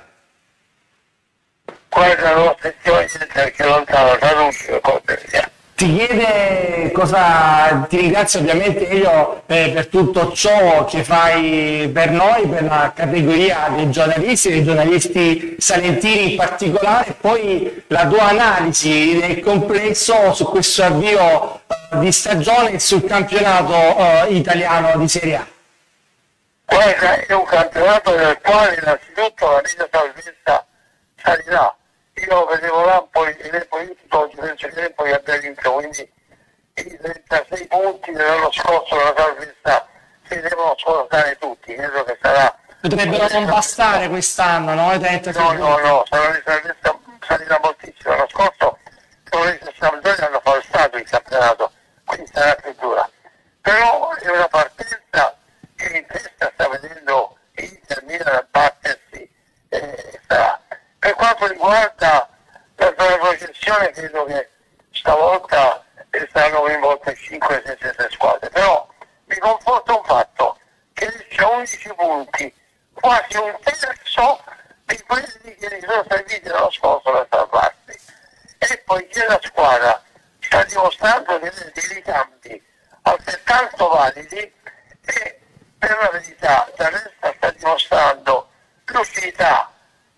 Guarda, non sentivo niente perché lontano, traduci cortesia. Ti chiede cosa, ti ringrazio ovviamente io eh, per tutto ciò che fai per noi, per la categoria dei giornalisti, dei giornalisti salentini in particolare, e poi la tua analisi del complesso su questo avvio eh, di stagione e sul campionato eh, italiano di Serie A. Guarda, è un campionato nel quale innanzitutto la linea salvezza salirà. Io vedevo l'Empoli e l'Empoli oggi penso che l'Empoli abbia vinto, quindi i trentasei punti dell'anno scorso della salvezza si devono scordare tutti, credo che sarà... Potrebbero non bastare quest'anno, no? No, no, no, sarà di salvezza, salirà moltissimo. L'anno scorso Torino e Sampdoria hanno falsato il campionato, quindi sarà più dura. Però è una partenza che in testa sta vedendo Inter, Milan battersi, eh, sarà. Per quanto riguarda la processione, credo che stavolta saranno coinvolte cinque sei sette squadre, però mi conforta un fatto, che c'è undici punti, quasi un terzo di quelli che gli sono serviti l'anno scorso per salvarsi. E poiché la squadra sta dimostrando di avere dei ricambi altrettanto validi e per la verità la destra sta dimostrando l'utilità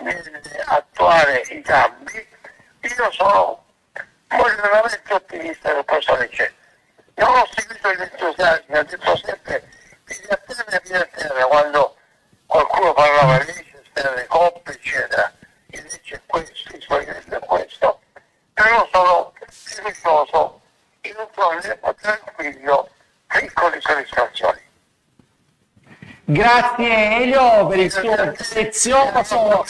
attuare i cambi, io sono moderatamente ottimista per questo Lecce. Non ho seguito l'entusiasmo, ho detto sempre piedi a terra e piedi a terra quando qualcuno parlava di Leicester, le coppe eccetera, il Lecce è questo, il suo livello è questo, però sono fiducioso in un problema tranquillo, piccole soddisfazioni. Grazie Elio per il tuo prezioso...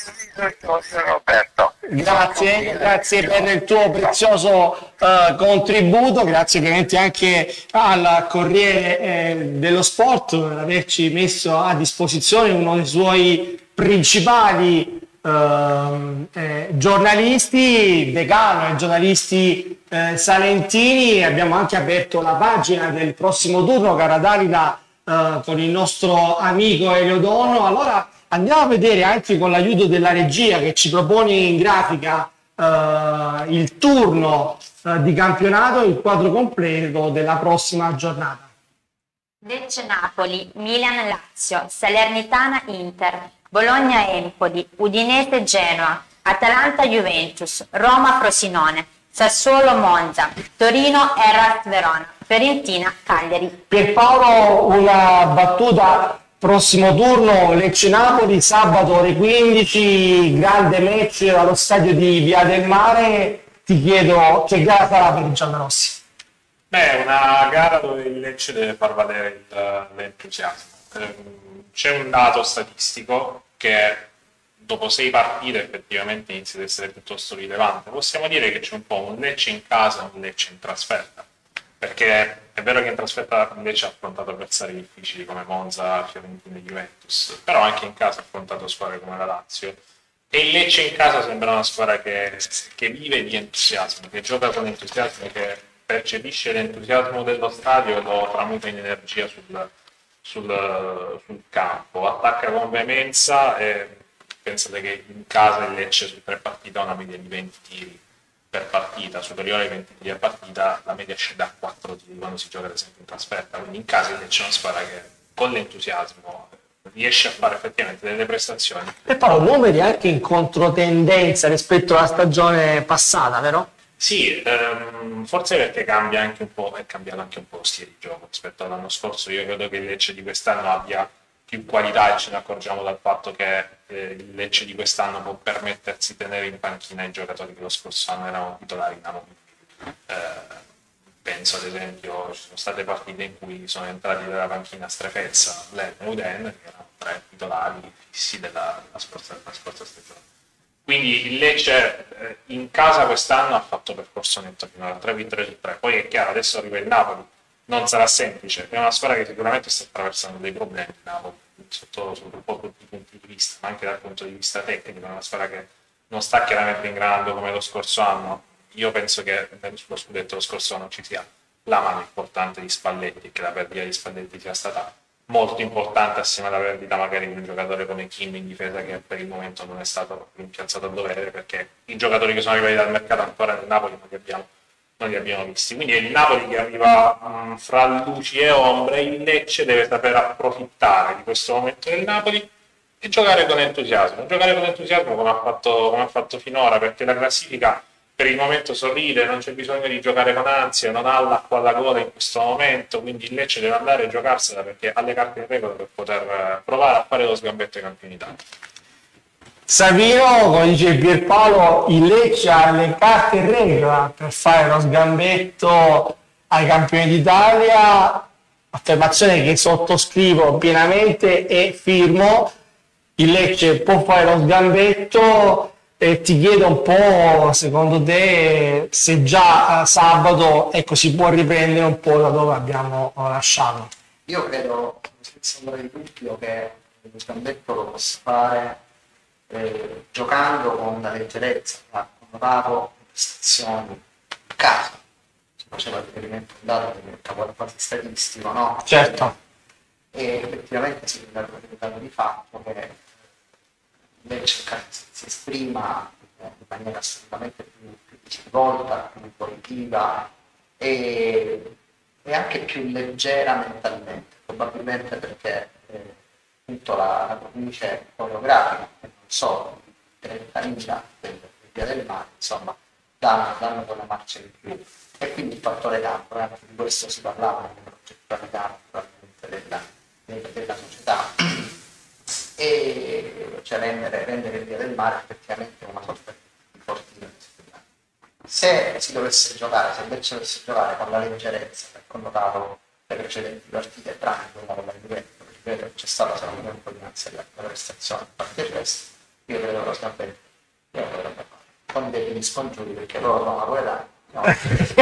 Grazie Elio, grazie per il tuo prezioso uh, contributo, grazie ovviamente anche al Corriere eh, dello Sport per averci messo a disposizione uno dei suoi principali uh, eh, giornalisti, decano e giornalisti eh, salentini. Abbiamo anche aperto la pagina del prossimo turno, cara Dalila, Uh, con il nostro amico Elio Dono. Allora andiamo a vedere anche con l'aiuto della regia che ci propone in grafica uh, il turno uh, di campionato, il quadro completo della prossima giornata. Lecce-Napoli, Milan-Lazio, Salernitana-Inter, Bologna-Empoli, Udinese-Genoa, Atalanta-Juventus, Roma-Frosinone, Sassuolo-Monza, Torino-Hellas-Verona, Fiorentina-Cagliari. Pierpaolo, una battuta, prossimo turno Lecce-Napoli, sabato ore quindici, grande match allo stadio di Via del Mare. Ti chiedo che gara sarà per i giallorossi? Beh, una gara dove il Lecce deve far valere l'entusiasmo. C'è un dato statistico che dopo sei partite effettivamente inizia ad essere piuttosto rilevante. Possiamo dire che c'è un po' un Lecce in casa e un Lecce in trasferta, perché è vero che in trasferta il Lecce ha affrontato avversari difficili come Monza, Fiorentina e Juventus, però anche in casa ha affrontato squadre come la Lazio, e il Lecce in casa sembra una squadra che, che vive di entusiasmo, che gioca con entusiasmo, che percepisce l'entusiasmo dello stadio e lo tramuta in energia sul, sul, sul campo, attacca con veemenza. E pensate che in casa il Lecce su tre partite ha una media di venti tiri per partita, superiore ai venti tiri a partita, la media scende a quattro tiri quando si gioca ad esempio in trasferta, quindi in casa il Lecce è una squadra che con l'entusiasmo riesce a fare effettivamente delle prestazioni. E Paolo, numeri anche in controtendenza rispetto alla stagione passata, vero? Sì, ehm, forse perché cambia anche un po', è cambiato anche un po' lo stile di gioco rispetto all'anno scorso. Io credo che il Lecce di quest'anno abbia più qualità e ce ne accorgiamo dal fatto che eh, il Lecce di quest'anno può permettersi di tenere in panchina i giocatori che lo scorso anno erano titolari in anno. Eh, penso ad esempio, ci sono state partite in cui sono entrati dalla panchina Strefezza, Len e Uden, che erano tre titolari fissi della, della, scorsa, della scorsa stagione. Quindi il Lecce eh, in casa quest'anno ha fatto percorso netto finora, tre vittorie su tre. Poi è chiaro, adesso arriva il Napoli, non sarà semplice, è una squadra che sicuramente sta attraversando dei problemi, Napoli, sotto, sotto un po' tutti i punti di vista, ma anche dal punto di vista tecnico, è una squadra che non sta chiaramente ingranando come lo scorso anno. Io penso che sullo scudetto dello scorso anno ci sia la mano importante di Spalletti e che la perdita di Spalletti sia stata molto importante, assieme alla perdita magari di un giocatore come Kim in difesa, che per il momento non è stato rimpiazzato a dovere, perché i giocatori che sono arrivati dal mercato ancora nel Napoli non li abbiamo, non li abbiamo visti. Quindi è il Napoli che arriva mh, fra luci e ombre. Il Lecce deve saper approfittare di questo momento del Napoli e giocare con entusiasmo, giocare con entusiasmo come ha fatto, come ha fatto finora, perché la classifica per il momento sorride, non c'è bisogno di giocare con ansia, non ha l'acqua alla gola in questo momento, quindi il Lecce deve andare a giocarsela perché ha le carte in regola per poter provare a fare lo sgambetto ai campioni d'Italia. Savino, come dice Pierpaolo, il Lecce ha le carte in regola per fare lo sgambetto ai campioni d'Italia, affermazione che sottoscrivo pienamente e firmo. Il Lecce può fare lo sgambetto. E ti chiedo un po', secondo te, se già uh, sabato ecco, si può riprendere un po' da dove abbiamo uh, lasciato? Io credo, senza ombra di dubbio, che lo sgambetto lo possa fare eh, giocando con la leggerezza, ha connotato prestazioni in casa. Si faceva riferimento a un dato che diventa quasi statistico, no? Certo. E effettivamente si è dato di fatto che invece si esprima in maniera assolutamente più, più disinvolta, più positiva e, e anche più leggera mentalmente, probabilmente perché eh, appunto la, la cornice coreografica, non so, trentamila del Via del Mare, insomma, danno, danno quella marcia in più. E quindi il fattore campo, anche di questo si parlava nella progettualità probabilmente della, della, della società. E cioè rendere, rendere il Via del Mare effettivamente una sorta di fortino. Se si dovesse giocare, se invece dovesse giocare con la leggerezza che ha connotato le precedenti partite, tranne quella con la Juventus, perché c'è stata secondo me un po' dinanzi alla prestazione, a parte il resto, io credo che lo sgambetto io lo dovrebbe fare con degli scongiuri, perché loro non la puoi dare, no?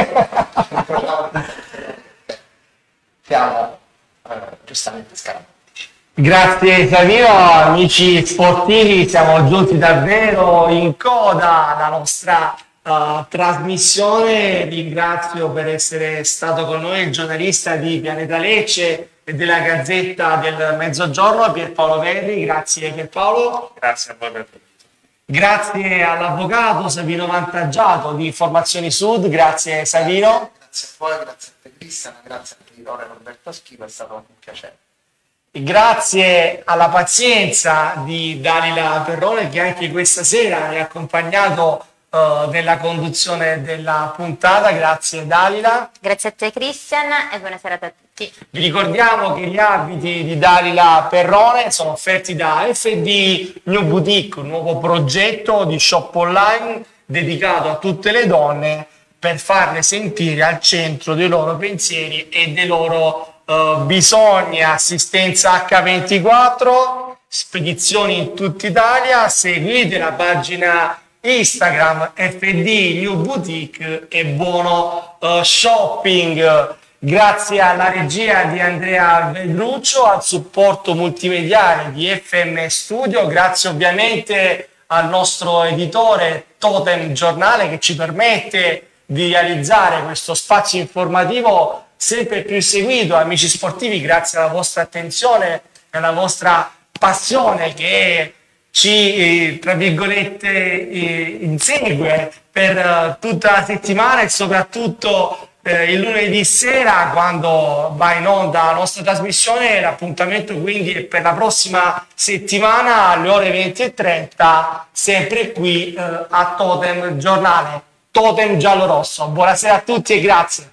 Siamo eh, giustamente scaramatici. Grazie Savino, amici sportivi, siamo giunti davvero in coda alla nostra uh, trasmissione. Ringrazio per essere stato con noi il giornalista di Pianeta Lecce e della Gazzetta del Mezzogiorno, Pierpaolo Verri. Grazie Pierpaolo. Grazie a voi per tutto. Grazie all'avvocato Savino Vantaggiato di Informazioni Sud. Grazie Savino. Grazie a voi, grazie a te Cristian, grazie all'editore Roberto Schivo, è stato un piacere. Grazie alla pazienza di Dalila Perrone, che anche questa sera mi ha accompagnato uh, nella conduzione della puntata. Grazie Dalila. Grazie a te Christian e buona serata a tutti. Vi ricordiamo che gli abiti di Dalila Perrone sono offerti da F D New Boutique, un nuovo progetto di shop online dedicato a tutte le donne per farle sentire al centro dei loro pensieri e dei loro Uh, bisogni. Assistenza acca ventiquattro, spedizioni in tutta Italia. Seguite la pagina Instagram F D New Boutique e buono uh, shopping. Grazie alla regia di Andrea Vedruccio, al supporto multimediale di F M Studio, grazie ovviamente al nostro editore Totem Giornale che ci permette di realizzare questo spazio informativo sempre più seguito. Amici sportivi, grazie alla vostra attenzione e alla vostra passione che ci, tra virgolette, insegue per tutta la settimana e soprattutto il lunedì sera quando va in onda la nostra trasmissione. L'appuntamento quindi è per la prossima settimana alle ore venti e trenta, sempre qui a Totem Giornale, Totem Giallo Rosso. Buonasera a tutti e grazie.